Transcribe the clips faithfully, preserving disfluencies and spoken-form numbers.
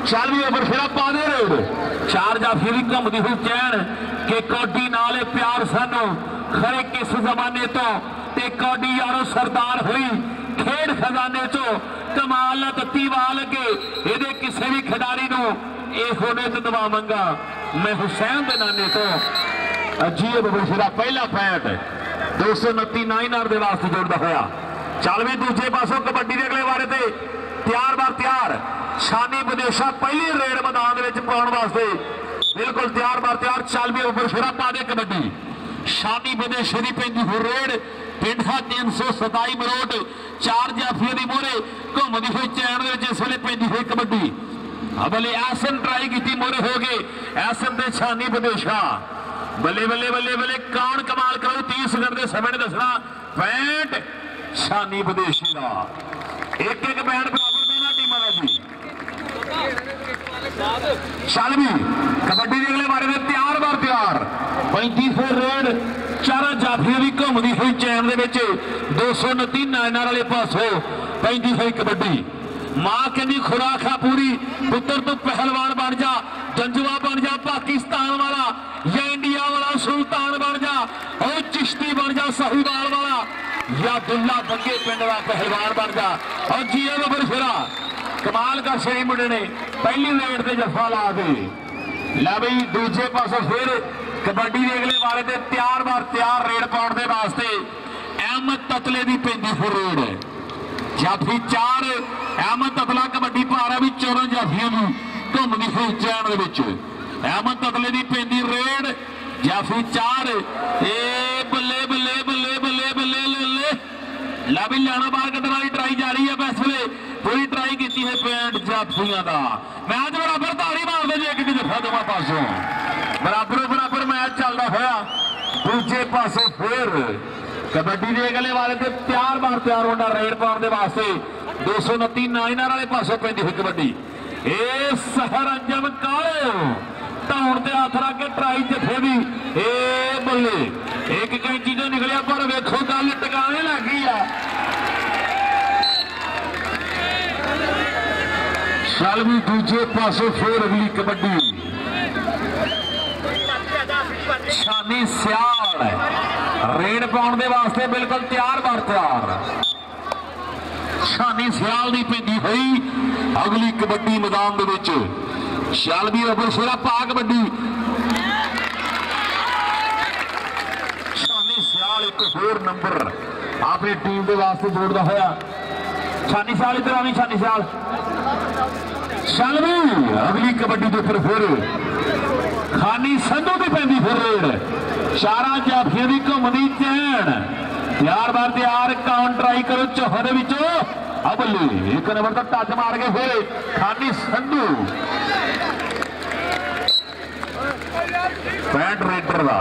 चल भी ओवर फिर पा दे रहे चार जाफी भी घूमती हुई चैन के कौडी नाले प्यार सानू खरे किस जमाने तो ते कौडी यारो सरदार हुई खेड खजाने चो कमाल तत्ती वाल के ये किसी भी खिडारी नू ये होने तो दवा मंगा मैं हुसैन दे नाने तो अजीब बशरा पहला पैंट दो सौ उनती नाइन आर दे वास्ते जोड़ता होया चल भी दूजे पासों कबड्डी के अगले बारे ते तैयार बार तैयार शानी विदेशा पहली रेड मैदान पाने वास्ते बिल्कुल तैयार बार तैयार चल भी उपर फिर पा दे कबड्डी शानी विदेशे की पैंती हो रेड पिंडा तीन सौ सताई मरोट चार जाफिया की मोहरे घूमती हुई चैन इस वे पैंती हुई कबड्डी बल्ले एसन ट्राई की मोहरे हो गए एसन से शानी विदेशा बल्ले बल्ले बल्ले बल्ले कौन कमाल करो तीस सेकंड के समय ने दसना पैंट शानी विदेशी का एक एक पैंट बराबर दोनों टीमों का जी चल भी कबड्डी के अगले बारे में तैयार बार तैयार पैंती फिर रेड चार जाफिया भी घूमती हुई चैन के दो सौ उनती नाइनर वाले पासों पैंती हुई कबड्डी मां कहती खुराक है पूरी पुत्र तू पहलवान बन जा जंजुआ बन जा पाकिस्तान वाला या इंडिया वाला सुल्तान बन जा और चिश्ती बन जा साहिवाल वाला या दुल्ला बंगे पिंड का पहलवान बन जा और जीए बबर फिरा कमाल का शरी मुंडे ने पहली रेड से जफा ला के लै बई दूजे पासों फिर कबड्डी के अगले बारे से तैयार बार तैयार रेड पाने के वास्ते अहमद ततले की पैंती फिर रेड जाफी चार अहमद ततला कबड्डी पा रहा भी चौदह जाफियों की घूमती हुई चैन अहमद ततले की पैंती रेड जाफी चार ए बल्ले बल्ले बल्ले बल्ले बल्ले बल्ले ला भी लाना बाहर कटने वाली ट्राई जारी है इस वे पूरी ट्राई की है पैंट जाफिया का मैच बराबर ताड़ी मारते जी एक दफा दोवां पासों बराबर बराबर मैच चलता होया दूजे पासों फिर कबड्डी के अगले वाले से तैयार बार तैयार होना रेड पाने वास्ते दो सौ उनती नाइनर वाले पासों पैंती हुई कबड्डी ए सहर अंजम काले धौन से हाथ रख के ट्राई जथे भी ए बल्ले एक कैंची जो निकलिया पर वेखो गल टिकाने लग गई है चल भी दूजे पासों फिर अगली कबड्डी शानी सियाल रेड पाने के वास्ते बिल्कुल तैयार बार तैयार शानी सियाल की पैंती हुई अगली कबड्डी मैदान के चल भी अबर शेरा पा कबड्डी शानी सियाल एक होर नंबर अपनी टीम के वास्ते जोड़ता होया शानी सियाल इधर आनी शानी सियाल चल भी अगली कबड्डी के उपर फिर खानी संधू की पैंती फिर रेड चारा जाफिया की घूमती चैन तैयार बार तैयार कौन ट्राई करो चौहर अबली एक नंबर का टच मार के फिर खानी संधू पैंट रेडर का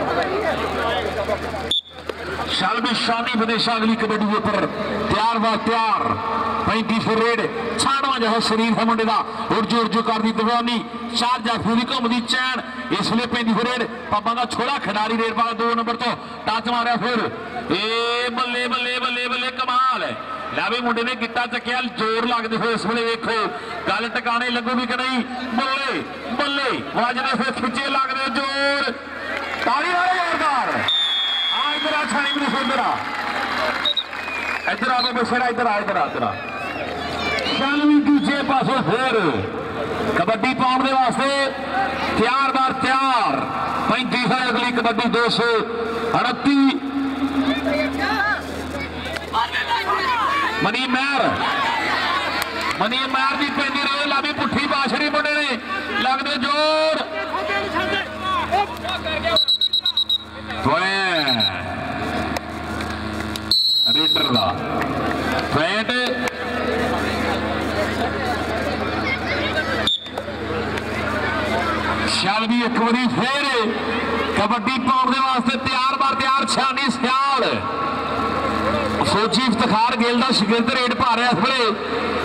चल भी शानी विदेशा अगली कबड्डी के उपर तैयार बार तैयार पैंती फिर रेड छाड़वा जो शरीर है मुंडे का उर्जू उर्जू कर दी दवानी चार जाफी की घूमती चैन इसलिए पैंती फिर रेड पापा का छोड़ा खिडारी रेड वाला दो नंबर तो टच मारिया फिर ए बल्ले बल्ले बल्ले बल्ले कमाल है ला भी मुंडे ने गिट्टा चकिया जोर लगते हुए इस वे देखो गल टिकाने लगूगी कि नहीं बल्ले बल्ले वजदे फिर खिंचे लगते जोर ताली वाले जोरदार आ इधर आ छानी भी इधर आ इधर आ बसेरा इधर आ इधर आ इधर आ चल भी दूजे पासों फिर कबड्डी पाने के वास्ते तैयार बार तैयार पैंती है अगली कबड्डी दो सौ अड़ती मनी मैर मनी मैर की पैंती रहे ला भी पुठी बाछड़ी मुंडे ने लगते जोर रेडर का पैंट चल भी एक बारी फिर कबड्डी पाने वास्ते तैयार बार तैयार शानी सियाल सोची इफ्तिखार गिल का शिगिरद रेड पा रहा इस वे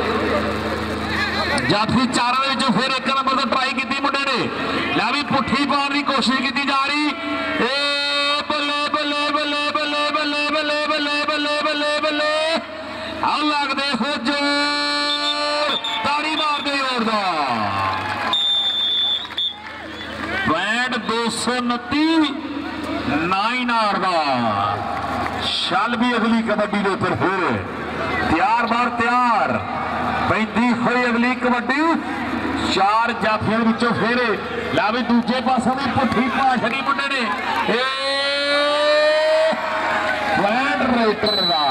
जाफी चारों फिर एक नंबर तो ट्राई की मुंडे ने लै भी पुठी पाने की कोशिश की जा रही बल्ले बल्ले बल्ले बल्ले बल्ले बल्ले बल्ले बल्ले बल्ले बल्ले आ लगते हो जोर ताड़ी मार दे जोरदार सौ उनती नाइन आर का। चल भी अगली कबड्डी के उपर फिर तैयार बार तैयार पैंती हुई अगली कबड्डी चार जाफियों विचों फिर ला भी दूजे पासों भी पुठी पा छड़ी मुंडे ने रेटर का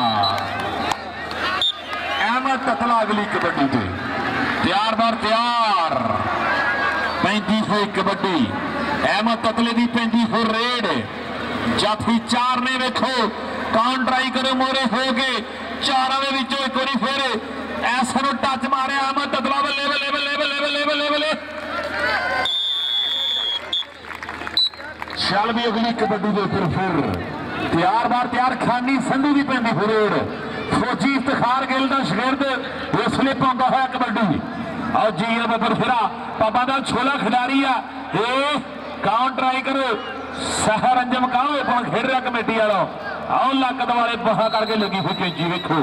अहमद ततला अगली कबड्डी से तैयार बार तैयार पैंती सौ कबड्डी अहमद ततले की पैंती सौ रेड जाफी चार ने वेखो कौन ट्राई करो मोरे हो गए चारों के विचों एक बार फिर ऐसा टच मारे अहमद ततला बल्ले बल्ले बल्ले बल्ले बल्ले बल्ले बल्ले चल भी अगली कबड्डी के फिर फिर तैयार बार तैयार खानी संधू की पैंती फरेड फौजी इफ्तिखार गिल का शगिर्द इसलिए पाँगा हुआ कबड्डी और जी बबर फिरा पापा का छोला खिडारी है ये कौन ट्राई करो सहर अंजम कहो खेड रहा कमेटी वालों आओ लकत वाले बहा करके लगी फिर कैंची वेखो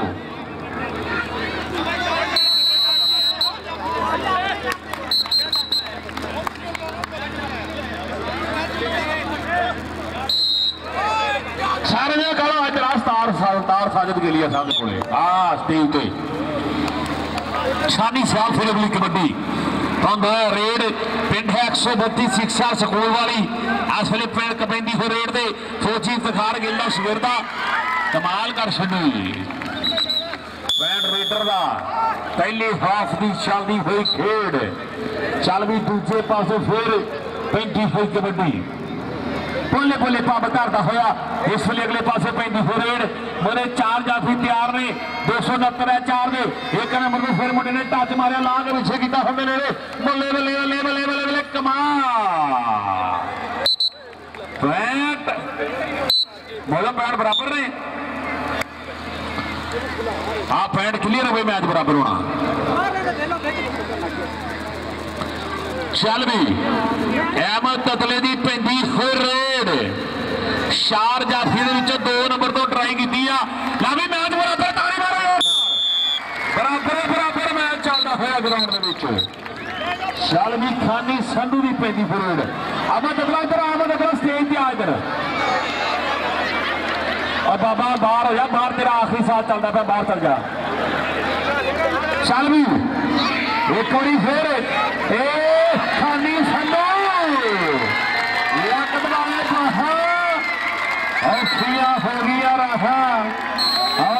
सारे ने कहो अज रास्तार तार साजिद के लिए साहब को आ स्टेज पे शानी सियाल फिर अगली कबड्डी रेड पिंड है एक सौ बत्ती शिक्षा स्कूल वाली इस वे पिंड कपेंदी हो रेड दे फौजी इफ्तिखार गिल का शगिर्द कमाल कर छड़ी बैंड रेडर का पहली हाफ की चलती हुई खेड चल भी दूजे पासों फिर पैंती हुई कबड्डी बोले बोले पब धरता होया इस वे अगले पासे पैंती सौ रेड मोरे चार जाफी तैयार ने दो सौ उनहत्तर है चार दे एक नंबर को फिर मुंडे ने टच मारिया ला के पिछे किया बल्ले बल्ले बल्ले बल्ले बल्ले बल्ले बल्ले कमाल पैंट बोलो पैंट बराबर ने हाँ पैंट क्लियर हो मैच बराबर होना चल भी अहमद ततले की पैंती सौ रेड चार जाफी दो नंबर तो ट्राई की लाभी मैच बराबर ताली मारो बराबर बराबर मैच चलता हुआ ग्राउंड चल भी खानी संधू की पैंती सौ रेड अहमद ततला इधर अहमद ततला स्टेज पे आ इधर और बाबा बाहर हो जा बाहर तेरा आखिरी साथ चलता पे बाहर चल जा चल भी एक बारी फिर ए खानी संधू लकत वाले बहा और सिया हो गया रहा और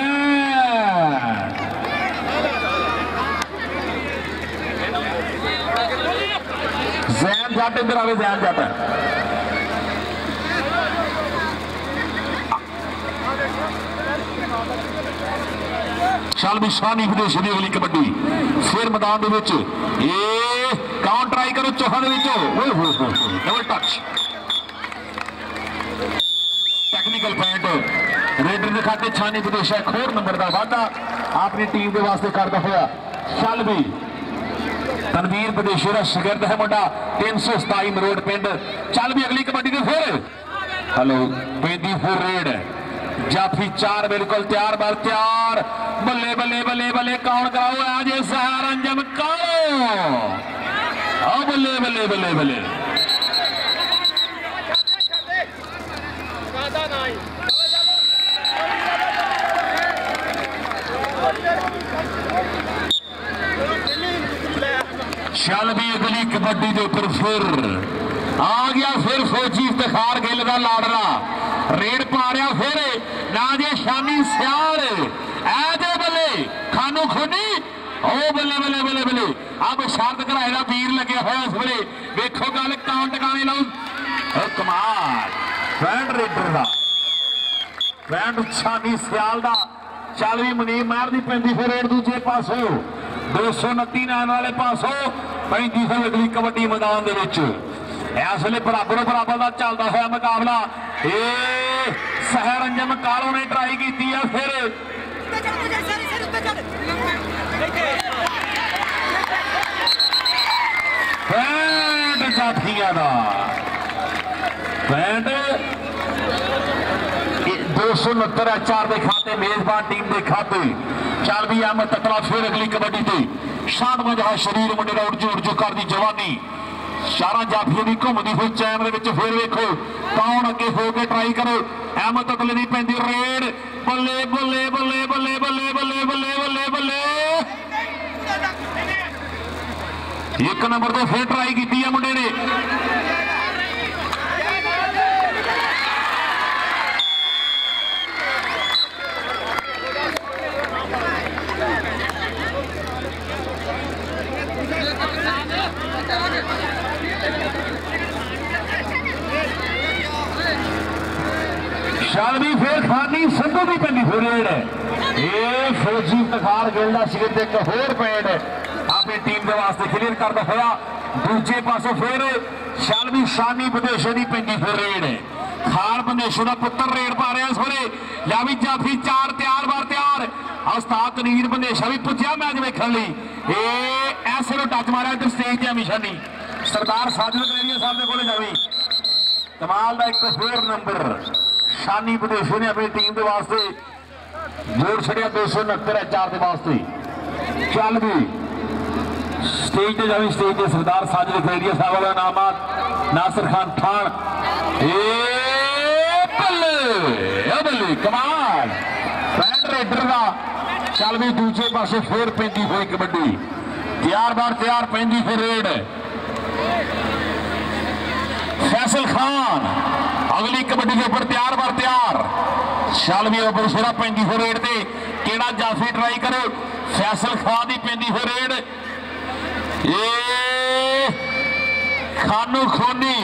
जैन जाट इधर आवे जैन जाट चल भी शानी विदेश की अगली कबड्डी फिर मैदान कौन ट्राई करो Chauhan double touch technical point raider के खाते छानी विदेश एक होर नंबर का वाधा अपनी टीम के वास्ते करता हुआ चल भी तनवीर विदेशी का शगिर्द है मुंडा तीन सौ सताई मरोड़ पिंड चल भी अगली कबड्डी के फिर हेलो पैंती फिर रेड जाफी चार बिल्कुल तैयार बार तैयार बल्ले बल्ले बल्ले बल्ले कौन कराओ आज सहर अंजम करो बल्ले बल्ले बल्ले बल्ले चल भी अगली कबड्डी के ऊपर फिर आ गया फिर फौजी इफ्तिखार गिल का लाडला रेड पा रहा फिर ना जे शानी सियाल ऐ बल्ले खानू खूनी ओ बल्ले बल्ले बल्ले बल्ले अब शर्त कराएगा वीर लगे हुआ इस वे वेखो गल कौन टकाने लाओ कमाल बैंड रेडर का बैंड शानी सियाल का चल भी मुनीब महर की पैंती सौ रेड दूजे पासों दो सौ उनती नाइन वाले पासों पैंती सौ अगली कबड्डी मैदान इस वे बराबर बराबर का चलता हुआ मुकाबला ए सहर अंजम कालो ने ट्राई की है फिर पैंट जाफिया का पैंट दो सौ उनहत्तर है चार के खाते मेजबान टीम के खाते चल भी अहमद ततला फिर अगली कबड्डी से शान मजा शरीर मुंडे का उर्जू उर्जू कर दी जवानी शारा जाफी की घूमती हुई चैन के फिर वेखो कौन अगे हो के ट्राई करो। अहमद ततले की पैंती रेड बल्ले बल्ले बल्ले बल्ले बल्ले बल्ले बल्ले बल्ले बल्ले एक नंबर तो फिर ट्राई की है मुंडे ने। शालवी फिर खानी संधू की पैंती रेड ये फौजी इफ्तिखार गिल का शिविर एक होर पैड अपनी टीम के वास्ते क्लीयर करता होया। दूजे पासों फिर शालवी शानी बंदेशे की पैंती रेड खान बंदेशे का पुत्र रेड पा रहा इस वे या भी जाफी चार तैयार बार तैयार उस्ताद तनीर बंदेशा भी पुज्या मैच वेखने ऐसे नो टच मारा इधर स्टेज की मिशानी सरदार साजिद कलेरिया साहब के कोले जावी कमाल का एक फिर नंबर शानी बंदेशे ने अपनी टीम के वास्ते जोड़ छड़िया दो सौ उनहत्तर है चार के वास्ते। चल भी स्टेज पे जावी स्टेज पे सरदार साजिद कलेरिया साहब वाला नामात नासिर खान खान बल्ले कमाल पैंट रेडर का। चल भी दूसरे पासे फिर पैंती हुई कबड्डी तैयार बार तैयार पैंती फिर रेड फैसल खान अगली कबड्डी के ऊपर तैयार बार तैयार। चल भी ओवर शेरा पैंती फिर रेड से केड़ा जाफी ट्राई करो फैसल खान की पैंती फिर रेड ये खानू खोनी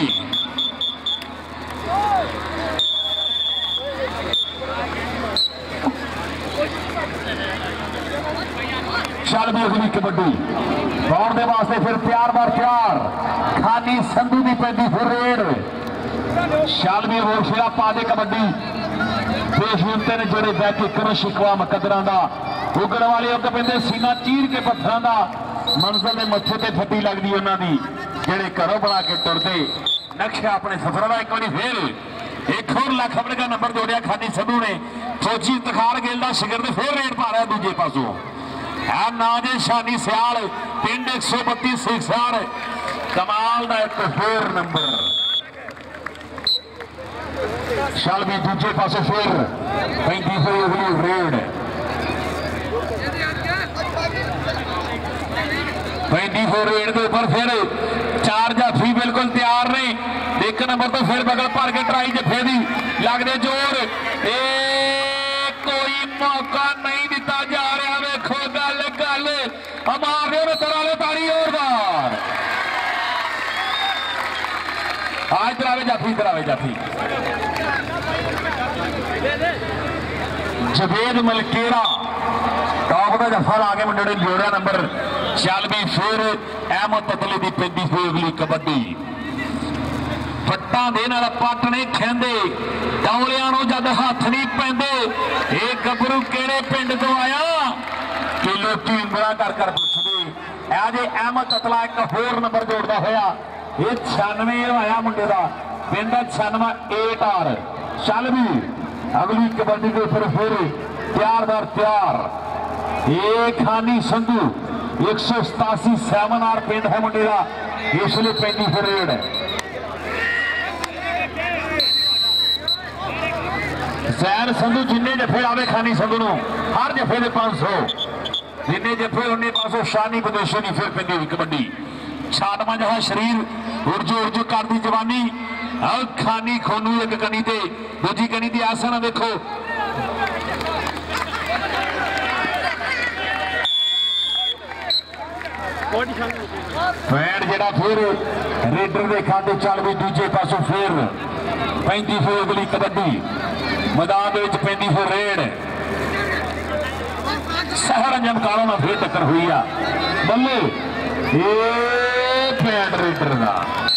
चल भी अगली कबड्डी दौड़ के वास्ते फिर तैयार बार तैयार खानी संधू की पैंती फिर रेड चल भी होर शेरा पा दे कबड्डी पेश होते ने जोड़े बह के करो शिकवा मुकदरा का उगड़ वाले उग पेंदे सीना चीर के पत्थर का मंजिल के मथे ते फटी लगती उन्होंने जेडे घरों बना के तुरते नक्शा अपने सफर का एक बार फिर एक होर लख अपने का नंबर जोड़िया खानी संधू ने फौजी इफ्तिखार गिल का शिखर से फिर रेड पा रहा दूजे पासों है ना जे शानी सियाल पिंड एक सौ बत्ती सियाल कमाल का एक फिर नंबर। चल भी दूजे पासे फिर पैंती हुई अगली रेड पैंती हुई रेड के ऊपर फिर चार जाफी बिल्कुल तैयार ने एक नंबर तो फिर बगल भर के ट्राई जफे दी लगते जोर कोई मौका नहीं दिता जा रहा वेखो गल गल हमारे तरह ताड़ी और बार आज तरावे जाफी तरावे जाफी जवेद मलकेरा टॉप का जफा ला के मुंडे ने जोड़िया नंबर। चल भी फिर अहमद ततले की पैंती हुई अगली कबड्डी पट्टा दे नाल पट नहीं खेंदे डौलियां नूं जद हथ नहीं पैंदे ये गबरू केड़े पिंड तो आया कि लोग उंगलां कर कर पुछदे अजे अहमद ततला एक होर नंबर जोड़ता होया ये छियानवे आया मुंडे का पिंड छियानवा एट आर। चल भी अगली कबड्डी के ऊपर फिर तैयार बार तैयार ये खानी संधू एक सौ सतासी सैवन आर पिंड है मुंडे का इसलिए पैंती फिर रेड है। सैन संधू जिन्ने जफे आवे खानी संधू नो हर जफे के पांच सौ जिन्ने जफे उन्ने पांच सौ शानी बंदेशे की फिर पैंती हुई कबड्डी छाटवा जहा शरीर उर्जू उर्जू कर दी जवानी खानी खोनू एक कनी ते दूजी कनी दी आसा ना देखो पैंट जेड़ा फिर रेडर के खाते चल भी दूजे पासों फिर पैंती फिर अगली कबड्डी मैदान पैंती फिर रेड सहरंजन कालों में फिर टक्कर हुई आ बल्ले पैंट रेडर का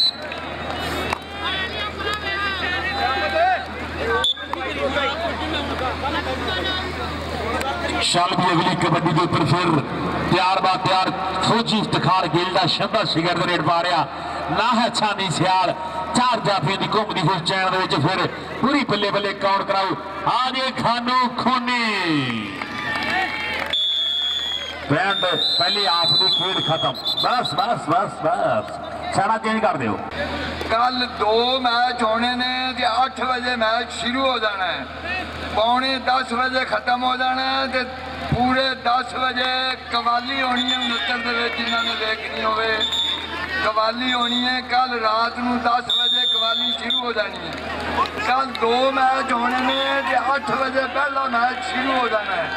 चल भी अगली कबड्डी के ऊपर फिर तैयार बा तैयार फौजी इफ्तिखार गिल का शंदा शिखर का रेड पा रहा ना है छानी सियाल चार जाफियों की घूमती हुई चैन फिर पूरी बल्ले बल्ले कौन कराओ आज खानू खूनी पहली हाफ की खेल खत्म बस बस बस बस साड़ा चेंज कर दो। कल दो मैच होने ने ते अठ बजे मैच शुरू हो जाना है, पौने दस बजे खत्म हो जाना है ते पूरे दस बजे कवाली होनी है उनहत्तर जिन्होंने देखनी हो कवाली होनी है। कल रात को दस बजे कवाली शुरू हो जानी है। कल दो मैच होने ने ते अठ बजे पहला मैच शुरू हो जाना है।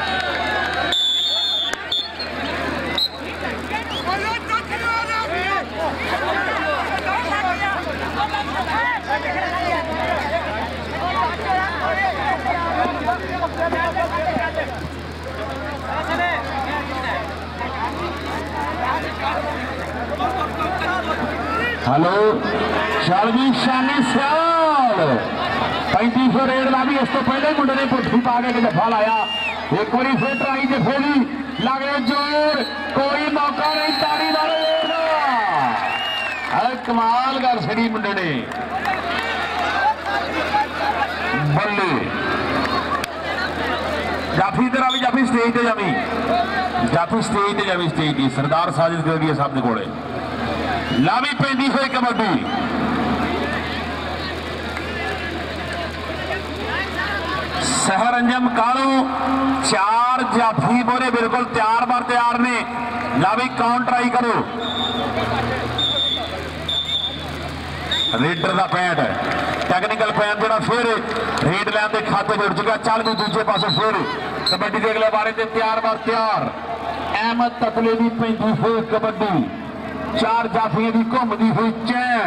हेलो शालवी शानी सियाल पैंती सौ रेड ला भी। इस तो पहले ही मुंडे ने पुट्ठी पा के दफा लाया। एक बार फिर ट्राई जफे दी लगे जोर, कोई मौका नहीं। ताड़ी वाले कमाल कर छड़ी मुंडे ने बल्ले। जाफी इधर भी जाफी स्टेज ते जावी, जाफी स्टेज ते जावी स्टेज की सरदार साजिद कर गई साहब को लावी पैंती हुई कबड्डी। सहर अंजम कालू चार जाफी बोरे बिल्कुल तैयार बार तैयार ने। लावी काउंट ट्राई करो। रेडर का पैंट टैक्निकल पैंट जो फिर रेड लैन के खाते जुड़ चुका। चल भी दूसरे पास फिर कबड्डी के अगले बारे से तैयार बार तैयार। अहमद तकले की पैंती हुई कबड्डी। चार जाफियां की घूमती हुई चैन।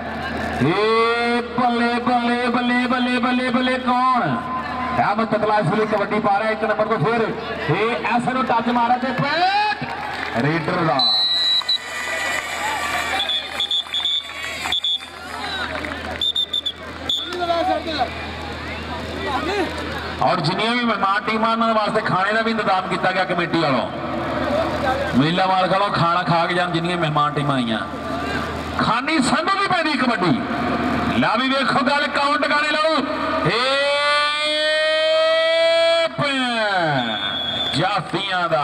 बल्ले बल्ले बल्ले बल्ले बल्ले बल्ले कौन अहमद तकला इस वे कबड्डी पा रहा है। एक नंबर को फिर ऐसे टच मारा ते पैंट रेडर का। और जिन्नियां भी मेहमान टीमां वास्ते खाने का भी इंतजाम किया गया कमेटी वालों। मेला माल खा खाना खा के जान जिन्नियां मेहमान टीमां आईयां। खानी संधू की पैदी कबड्डी। ला भी वेखो गल काउंट गाने लो। जाफियां दा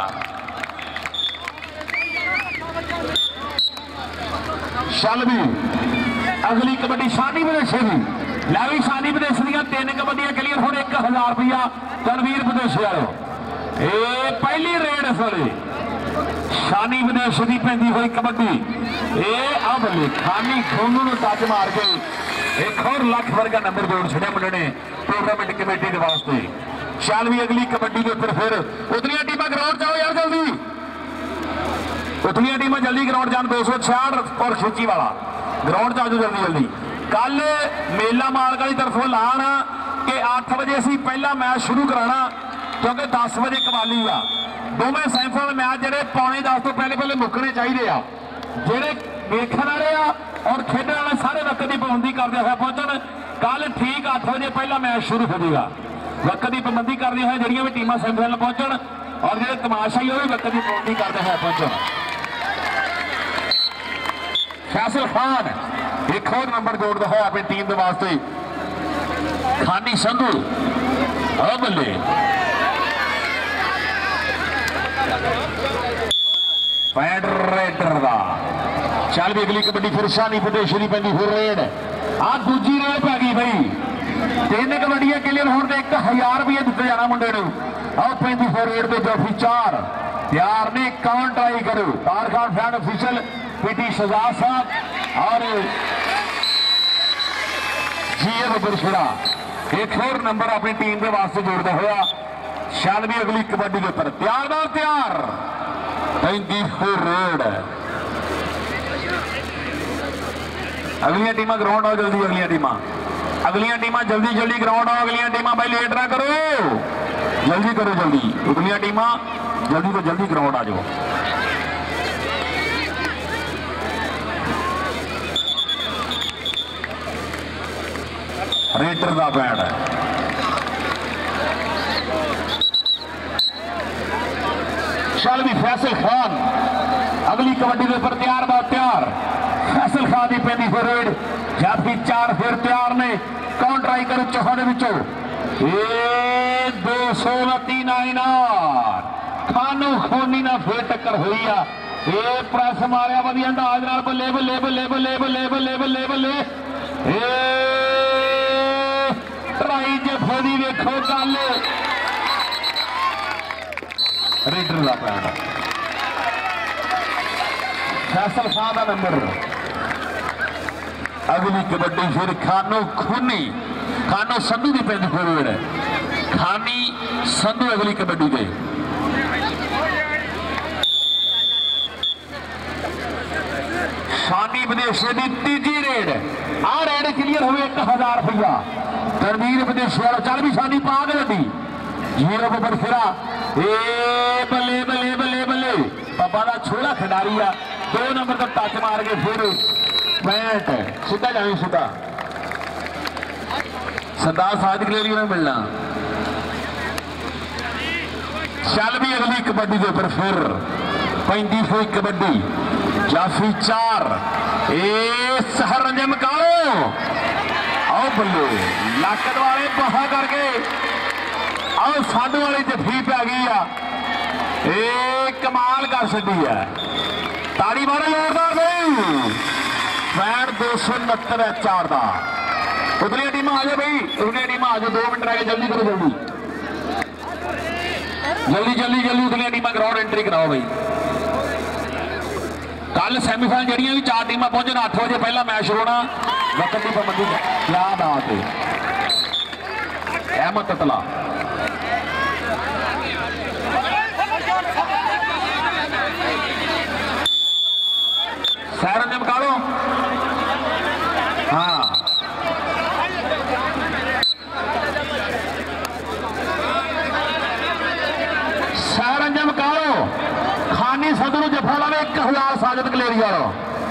शालवी अगली कबड्डी शानी विदेशे की। लावी शानी विदेश दियां तीन कबड्डियां क्लीयर हो। एक हजार रुपया तनवीर विदेशे वालों। पहली रेड इस वे शानी विदेश की पैंती हुई कबड्डी। अब खानी खोनू टच मार के एक और लख वर्गा नंबर जोड़ छड़िया मुंडे ने टूरनामेंट कमेटी के वास्ते। चल भी अगली कबड्डी के ऊपर फिर उतलियां टीमां ग्राउंड जाओ यार जल्दी। उतलियां टीमां जल्दी ग्राउंड जान। दो सौ छियाठ और खिची वाला ग्राउंड जाओ जल्दी जल्दी। कल मेला मालका की तरफों लान कि अठ बजे असी पहला मैच शुरू कराना क्योंकि दस बजे कवाली आ। दोवें सैमीफाइनल मैच जेडे पौने दस तो पहले पहले मुकने चाहिए आ। जेडे वेखण वाले आ और खेडण वाले सारे वक्त की पाबंदी करते हुए पहुंचण। कल ठीक अठ बजे पहला मैच शुरू हो जाएगा। वक्त की पाबंदी करते हुए जिहड़ियां भी टीमां सैमीफाइनल पहुंचण और जेडे तमाशाई वो भी वक्त की पाबंदी करते हुए पहुंचण। फैसल खान एक और नंबर जोड़ता है अपनी टीम के वास्ते। खानी संधू बल्ले पैंट रेडर का। चल भी अगली कबड्डी फिर शानी विदेश की पैंती फिर रेड। आ दूजी रेड पै गई भाई। तीन कबड्डियां क्लीयर होने एक हजार रुपया दिता जाना मुंडे को। आओ पैंती फिर रेड पे जोफी चार तैयार ने। काउंट ट्राई करो। तार Khan fan official PT Shahzad साहब और जीएम गुरशरा एक और नंबर अपनी टीम के वास्ते जोड़ता हुआ। शाल भी अगली कबड्डी के ऊपर तैयार बार तैयार। पैंती रेड अगलियां टीमां ग्राउंड आओ जल्दी। अगलियां टीमां अगलियां टीमां जल्दी जल्दी ग्राउंड आओ। अगलियां टीमां भाई लेट ना करो, जल्दी करो जल्दी। अगलियां टीमां जल्दी तो जल्दी ग्राउंड आ जाओ। रेडर का पैड है। चल भी फैसल खान अगली कबड्डी के ऊपर तैयार बात तैयार। फैसल खान की पैंती फिर रेड जाफी चार फिर तैयार ने। कौन ट्राई करो चौहाने विचों दो सौ उनती नाइनार खानू खोनी ना फिर टक्कर हुई आ। ये प्रेस मारिया वधिया अंदाज नाल बल्ले बल्ले बल्ले बल्ले बल्ले बल्ले बल्ले बल्ले ट्राई जफे दी वेखो गल रीडर का पैंट फैसल खान का नंबर। अगली कबड्डी फिर खानो खूनी खानो संधू की पिंड फॉरवर्ड है खानी संधू अगली कबड्डी गई शानी विदेशी की तीजी रेड आ रेड क्लीयर हुए एक हजार रुपया तनवीर विदेशी वाला चल भी शानी पा गई जीरो पर फिरा ए बल्ले बल्ले बल्ले बल्ले पापा का छोड़ा खिडारी आ दो नंबर का टच मार के फिर पैंट सीधा जाए सीधा सरदार साज क्लियरी में मिलना चल भी अगली कबड्डी के ऊपर फिर पैंती हुई कबड्डी जाफी चार ए सहर रंजन कालो आओ बल्ले लाकत वाले बहा करके आओ साधु वाली जफी पै गई आ ए कमाल कर सी है ताड़ी मारो जोरदार भाई पैंट दो सौ उनहत्तर है चार का उतलिया टीम आ जाए भाई उतलिया टीम आ जाए दो मिनट रह गए जल्दी करो जल्दी जल्दी जल्दी जल्दी उतलिया टीम ग्राउंड एंट्री कराओ भाई कल सैमीफाइनल जड़ियां भी चार टीम पहुंचन अठ बजे पहला मैच शुरू होना वक्त की पाबंदी क्या बात है अहमद ततला सैरन चमकालो हाँ सैरन चमकालो खानी सदरू जफा लावे एक हजार साजद कलेरी वालों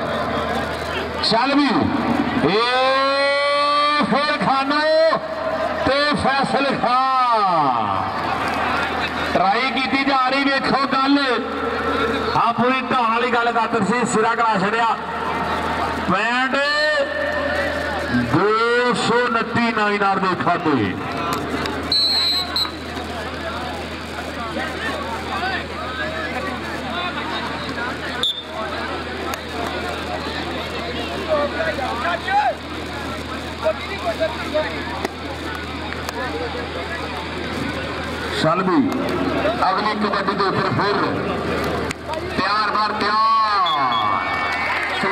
चल भी ए फिर खानो ते फैसल खान ट्राई की जा रही वेखो गल हाँ पूरी ढाल वाली गल कर सी सिरा करा छड़िया पैंट दो सौ उनती नाइनार के खाते चल भी अगली कबड्डी के ऊपर फिर तैयार बार तैयार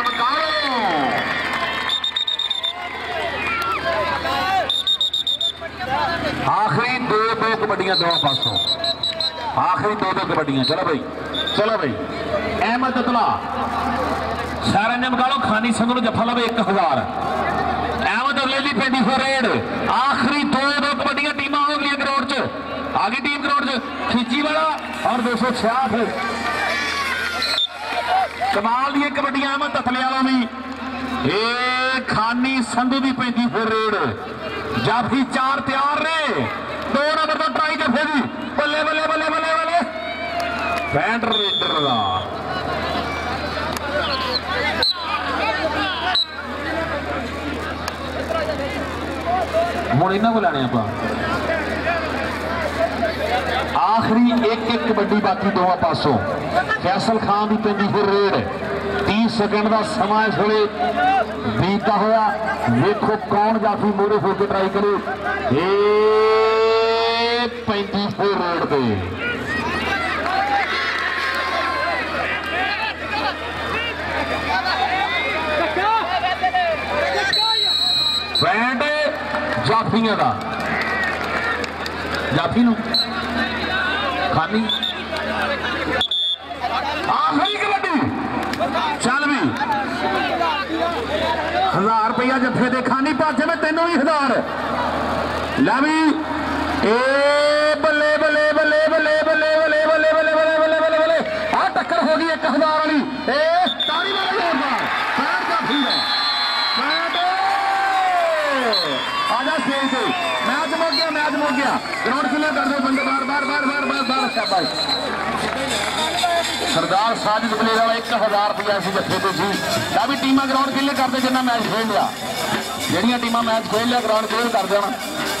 आखिरी दो दो कबड्डियां दो पासों आखिरी दो दो कबड्डियां चलो भाई चलो भाई अहमद ततला सारे मकालो खानी संघ जफा लवे एक हजार अहमद अगले पेंडी फॉर रेड आखिरी दो दो कबड्डियां टीम हो गई ग्राउंड च आगे टीम ग्राउंड च खिची वाला और दो सौ छियाठ कमाल दी कबड्डियां अहमद ततले वालों भी ए खानी संधू की पेंडी फॉर रेड जाफी चार तैयार ने दो नंबर तो ट्राई जफे दी बल्ले बल्ले बल्ले बल्ले बल्ले बैंड रेडर का हूँ इन्हों को लैने आप आखिरी एक एक कबड्डी बाकी दोवां पासों फैसल खान की पेंडी फिर रेड तीस सेकंड का समा इस वे बीता होया देखो कौन जाफी मोरे होकर ट्राई करे पैंती फोर रेड पे पैंट जाफिया का जाफी नु खानी आखिरी कबड्डी चल भी हजार रुपया जफे दे खानी पासे में तेनों भी हजार ला भी ए बल्ले बल्ले बल्ले बल्ले बल्ले बल्ले बल्ले बल्ले बल्ले बल्ले बल्ले बल्ले आ टक्कर हो गई एक हजार वाली ए ताली मारो जोरदार पैर जाफी है आजा स्टेज पे मैच मुक गया मैच मुक गया ग्राउंड क्लियर कर दो बंदे बार बार बार बार बार बार शाबाश सरदार साजिद बलेर वाला एक हजार रुपया इस जत्थे पे सी ला भी टीमां ग्राउंड क्लियर करते जिन्ना मैच खेल लिया जड़ियां टीमां मैच खेल लिया ग्राउंड क्लियर कर देना